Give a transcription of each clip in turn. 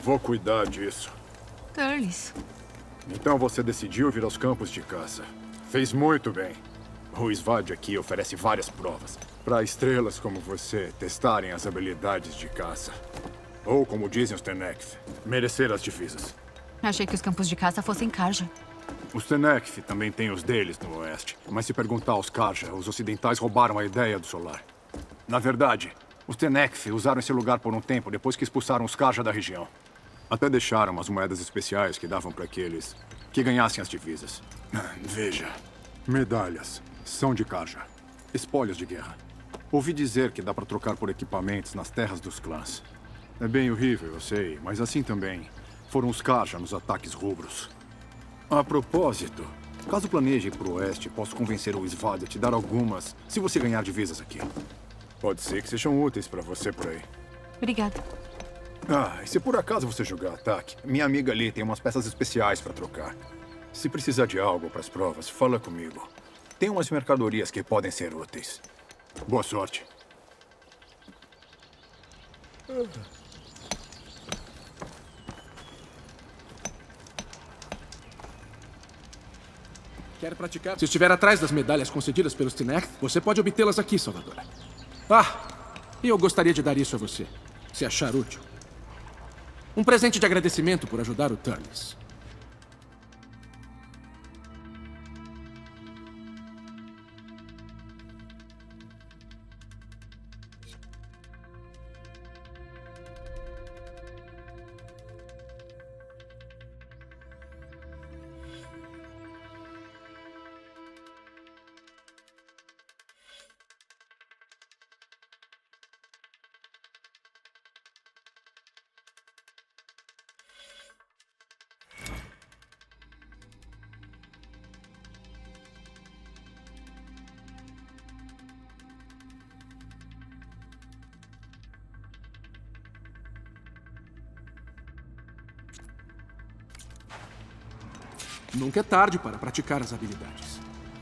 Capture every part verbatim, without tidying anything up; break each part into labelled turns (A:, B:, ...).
A: Vou cuidar disso.
B: Turles.
A: Então você decidiu vir aos campos de caça. Fez muito bem. O Svad aqui oferece várias provas para estrelas como você testarem as habilidades de caça. Ou, como dizem os Tenekth, merecer as divisas.
B: Achei que os campos de caça fossem Karja.
A: Os Tenekth também têm os deles no oeste. Mas se perguntar aos Karja, os ocidentais roubaram a ideia do solar. Na verdade, os Tenekth usaram esse lugar por um tempo depois que expulsaram os Karja da região. Até deixaram as moedas especiais que davam para aqueles que ganhassem as divisas. Veja, medalhas são de Karja. Espólios de guerra. Ouvi dizer que dá para trocar por equipamentos nas terras dos clãs. É bem horrível, eu sei, mas assim também foram os Karja nos ataques rubros. A propósito, caso planeje ir pro oeste, posso convencer o Svad a te dar algumas se você ganhar divisas aqui. Pode ser que sejam úteis para você por aí.
B: Obrigada.
A: Ah, e se por acaso você jogar ataque, minha amiga ali tem umas peças especiais para trocar. Se precisar de algo para as provas, fala comigo. Tem umas mercadorias que podem ser úteis. Boa sorte.
C: Quer praticar? Se estiver atrás das medalhas concedidas pelos Tenekth, você pode obtê-las aqui, Salvador. Ah, e eu gostaria de dar isso a você, se achar útil. Um presente de agradecimento por ajudar o Turles. Nunca é tarde para praticar as habilidades.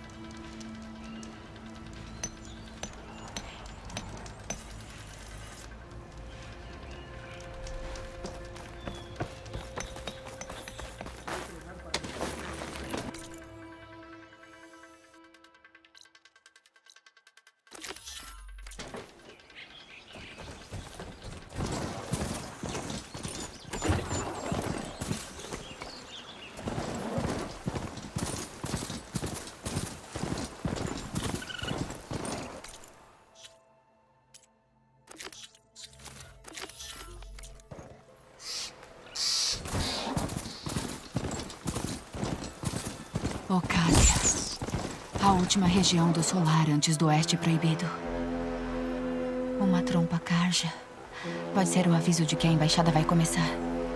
B: Ocásia. A última região do solar antes do oeste proibido. Uma trompa Karja. Pode ser o aviso de que a embaixada vai começar.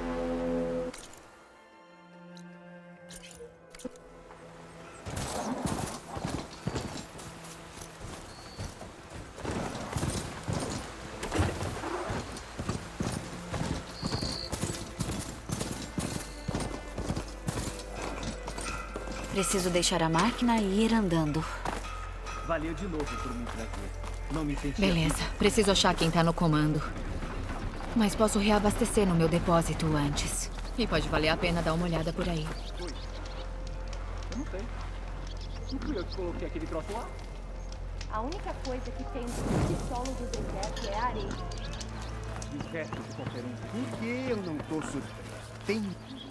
B: Preciso deixar a máquina e ir andando.
D: Valeu de novo por me trazer. Não me senti...
B: Beleza. Preciso achar quem tá no comando. Mas posso reabastecer no meu depósito antes. E pode valer a pena dar uma olhada por aí.
D: Foi. Eu não sei. Não fui eu que coloquei aquele troço lá?
E: A única coisa que tem no solo do deserto é a areia.
D: Deserto de conferência.
F: Por que eu não tô surpreso? Tem...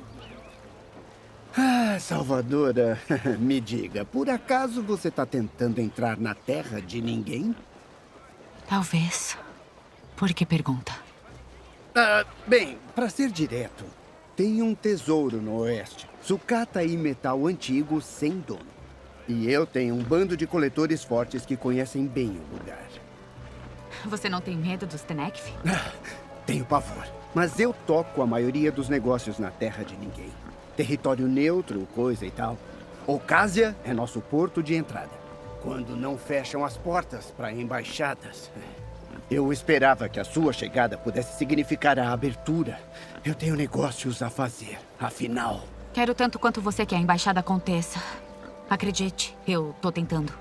F: Ah, Salvadora, me diga, por acaso você tá tentando entrar na terra de ninguém?
B: Talvez. Por que pergunta?
F: Ah, bem, pra ser direto, tem um tesouro no oeste. Sucata e metal antigo sem dono. E eu tenho um bando de coletores fortes que conhecem bem o lugar.
B: Você não tem medo dos Tenekth?
F: Ah, tenho pavor. Mas eu toco a maioria dos negócios na terra de ninguém. Território neutro, coisa e tal. Ocásia é nosso porto de entrada. Quando não fecham as portas para embaixadas. Eu esperava que a sua chegada pudesse significar a abertura. Eu tenho negócios a fazer, afinal.
B: Quero tanto quanto você que a embaixada aconteça. Acredite, eu tô tentando.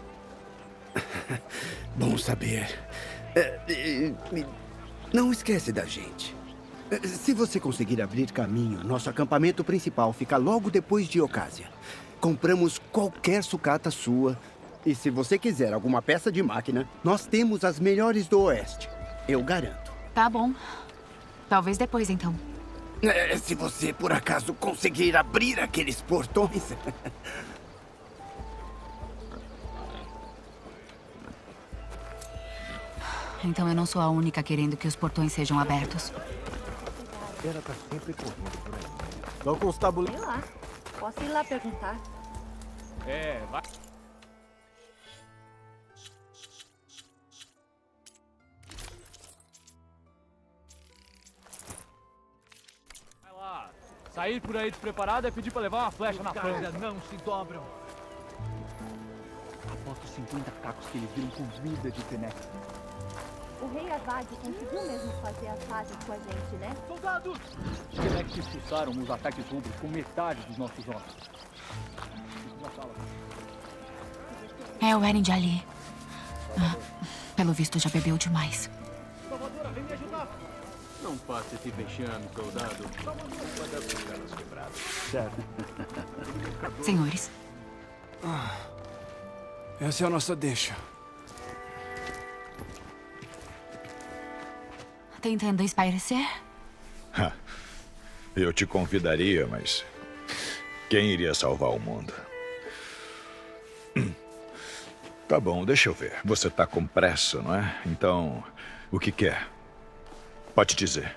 F: Bom saber. É, é, não esquece da gente. Se você conseguir abrir caminho, nosso acampamento principal fica logo depois de Ocásia. Compramos qualquer sucata sua. E se você quiser alguma peça de máquina, nós temos as melhores do Oeste. Eu garanto.
B: Tá bom. Talvez depois, então.
F: É, se você, por acaso, conseguir abrir aqueles portões...
B: Então eu não sou a única querendo que os portões sejam abertos.
G: Ela tá sempre correndo por aí. Não com os tabuleiros.
E: Sei lá. Posso ir lá perguntar.
D: É, vai. Vai lá. Sair por aí despreparado é pedir pra levar uma flecha na frente. Não se dobram.
H: Aposto cinquenta cacos que eles viram comida de Tenec.
E: O rei Avad conseguiu mesmo fazer as pazes com a gente, né?
D: Soldados! Os Tenec expulsaram os ataques rubros com metade dos nossos homens.
B: É o Eren de ali. Ah, pelo visto já bebeu demais.
D: Salvadora, vem me ajudar!
H: Não passe esse vexame, soldado. Pode aplicar nas quebradas.
G: Certo.
B: Senhores.
C: Ah, essa é a nossa deixa.
B: Tentando espairecer?
I: Eu te convidaria, mas... quem iria salvar o mundo? Tá bom, deixa eu ver. Você tá com pressa, não é? Então, o que quer? Pode dizer.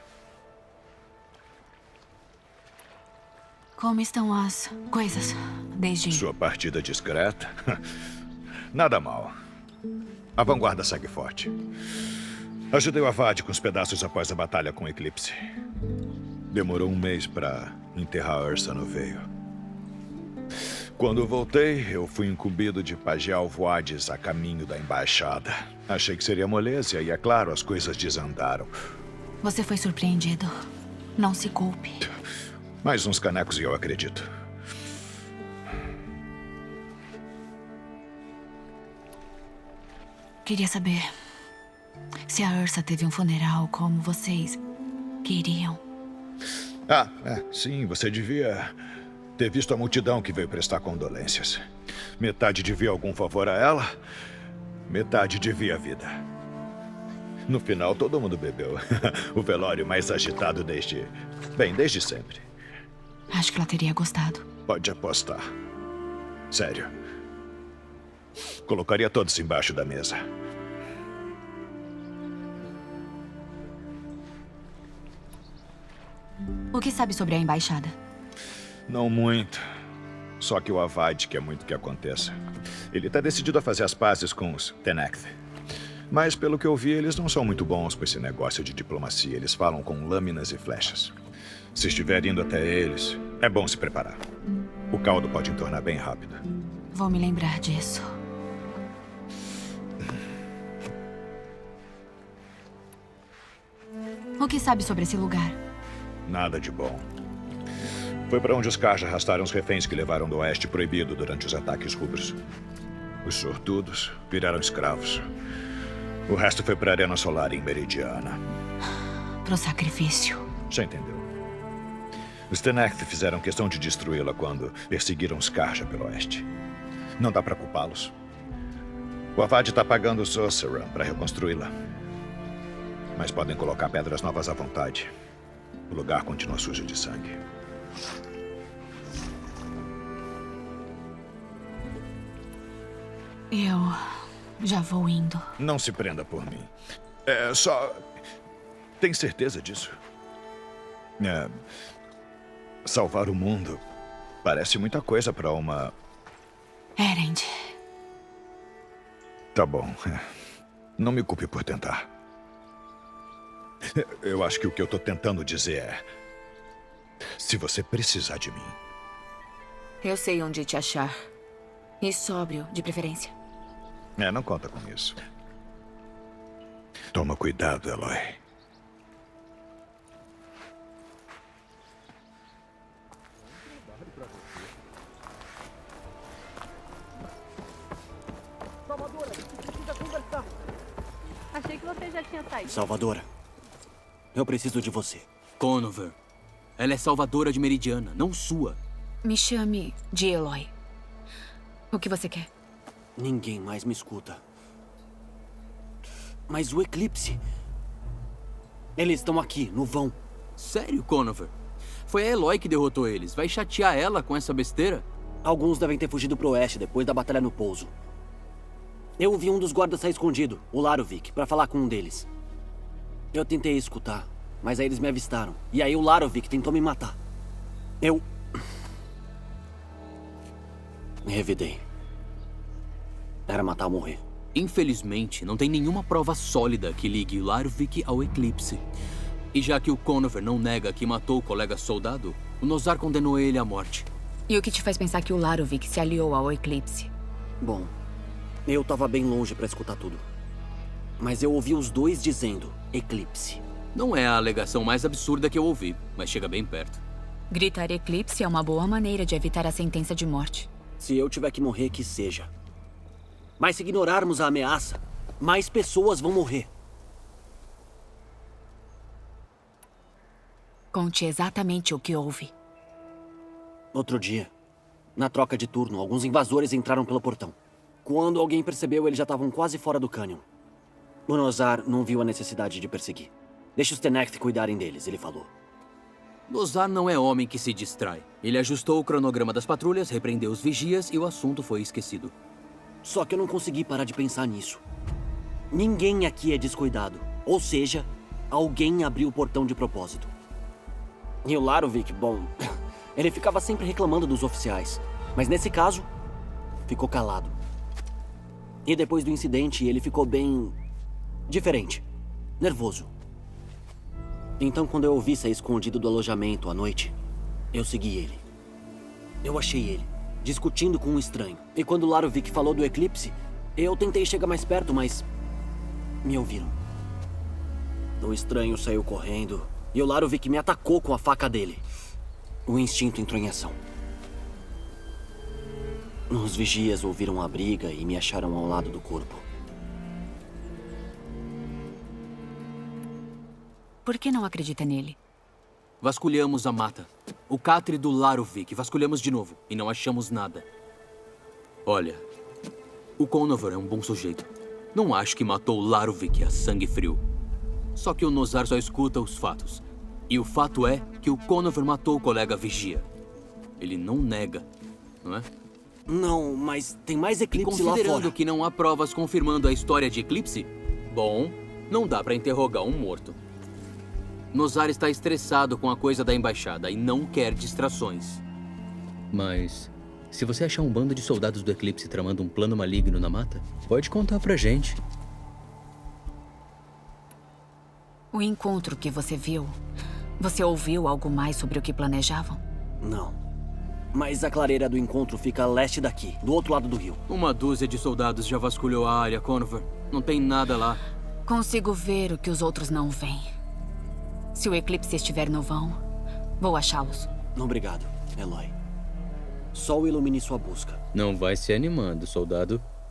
B: Como estão as coisas desde...
I: Sua partida discreta? Nada mal. A vanguarda segue forte. Ajudei o Avad com os pedaços após a batalha com o Eclipse. Demorou um mês para enterrar a Ursa no veio. Quando voltei, eu fui incumbido de pagear o Voades a caminho da embaixada. Achei que seria moleza e, é claro, as coisas desandaram.
B: Você foi surpreendido. Não se culpe.
I: Mais uns canecos e eu acredito.
B: Queria saber se a Ursa teve um funeral como vocês queriam.
I: Ah, é, sim, você devia ter visto a multidão que veio prestar condolências. Metade devia algum favor a ela, metade devia a vida. No final, todo mundo bebeu. O velório mais agitado desde... bem, desde sempre.
B: Acho que ela teria gostado.
I: Pode apostar. Sério. Colocaria todos embaixo da mesa.
B: O que sabe sobre a embaixada?
I: Não muito. Só que o Avad quer muito que aconteça. Ele está decidido a fazer as pazes com os Tenec. Mas, pelo que eu vi, eles não são muito bons com esse negócio de diplomacia. Eles falam com lâminas e flechas. Se estiver indo até eles, é bom se preparar. O caldo pode entornar bem rápido.
B: Vou me lembrar disso. O que sabe sobre esse lugar?
I: Nada de bom. Foi para onde os Karja arrastaram os reféns que levaram do Oeste Proibido durante os ataques rubros. Os sortudos viraram escravos. O resto foi para a Arena Solar em Meridiana.
B: Pro sacrifício.
I: Já entendeu. Os Tenec fizeram questão de destruí-la quando perseguiram os Karja pelo Oeste. Não dá para culpá-los. O Avad está pagando os Oseram para reconstruí-la. Mas podem colocar pedras novas à vontade. O lugar continua sujo de sangue.
B: Eu já vou indo.
I: Não se prenda por mim. É só... Tem certeza disso? É... Salvar o mundo parece muita coisa para uma...
B: Erend.
I: Tá bom. Não me culpe por tentar. Eu acho que o que eu tô tentando dizer é... Se você precisar de mim...
B: Eu sei onde te achar. E sóbrio, de preferência.
I: É, não conta com isso. Toma cuidado, Eloy.
E: Salvadora, a gente precisa conversar. Achei que você já tinha saído.
G: Salvadora, eu preciso de você.
J: Conover. Ela é salvadora de Meridiana, não sua.
B: Me chame de Eloy. O que você quer?
K: Ninguém mais me escuta. Mas o Eclipse... Eles estão aqui, no vão.
J: Sério, Conover? Foi a Eloy que derrotou eles. Vai chatear ela com essa besteira?
K: Alguns devem ter fugido pro oeste depois da batalha no pouso. Eu vi um dos guardas sair escondido, o Larovic, pra falar com um deles. Eu tentei escutar, mas aí eles me avistaram. E aí o Larovic tentou me matar. Eu... me revidei. Era matar ou morrer.
J: Infelizmente, não tem nenhuma prova sólida que ligue o Larovic ao Eclipse. E já que o Conover não nega que matou o colega soldado, o Nozar condenou ele à morte.
B: E o que te faz pensar que o Larovic se aliou ao Eclipse?
K: Bom, eu tava bem longe pra escutar tudo. Mas eu ouvi os dois dizendo Eclipse.
J: Não é a alegação mais absurda que eu ouvi, mas chega bem perto.
B: Gritar Eclipse é uma boa maneira de evitar a sentença de morte.
K: Se eu tiver que morrer, que seja. Mas se ignorarmos a ameaça, mais pessoas vão morrer.
B: Conte exatamente o que houve.
K: Outro dia, na troca de turno, alguns invasores entraram pelo portão. Quando alguém percebeu, eles já estavam quase fora do cânion. O Nozar não viu a necessidade de perseguir. Deixa os Tenekth cuidarem deles, ele falou.
J: Nozar não é homem que se distrai. Ele ajustou o cronograma das patrulhas, repreendeu os vigias e o assunto foi esquecido.
K: Só que eu não consegui parar de pensar nisso. Ninguém aqui é descuidado. Ou seja, alguém abriu o portão de propósito. E o Larovic, bom... ele ficava sempre reclamando dos oficiais. Mas nesse caso, ficou calado. E depois do incidente, ele ficou bem... diferente. Nervoso. Então, quando eu ouvi sair escondido do alojamento à noite, eu segui ele. Eu achei ele, discutindo com um estranho. E quando o Larovic falou do Eclipse, eu tentei chegar mais perto, mas... me ouviram. O estranho saiu correndo e o Larovic me atacou com a faca dele. O instinto entrou em ação. Os vigias ouviram a briga e me acharam ao lado do corpo.
B: Por que não acredita nele?
J: Vasculhamos a mata. O catre do Larovic. Vasculhamos de novo e não achamos nada. Olha, o Conover é um bom sujeito. Não acho que matou o Larovic a sangue frio. Só que o Nozar só escuta os fatos. E o fato é que o Conover matou o colega vigia. Ele não nega, não é?
K: Não, mas tem mais Eclipse lá fora.
J: Considerando que não há provas confirmando a história de Eclipse, bom, não dá pra interrogar um morto. Nozar está estressado com a coisa da embaixada e não quer distrações. Mas, se você achar um bando de soldados do Eclipse tramando um plano maligno na mata, pode contar pra gente.
B: O encontro que você viu, você ouviu algo mais sobre o que planejavam?
K: Não. Mas a clareira do encontro fica a leste daqui, do outro lado do rio.
J: Uma dúzia de soldados já vasculhou a área, Conover. Não tem nada lá.
B: Consigo ver o que os outros não veem. Se o Eclipse estiver no vão, vou achá-los.
K: Obrigado, Eloy. Sol ilumine sua busca.
J: Não vai se animando, soldado.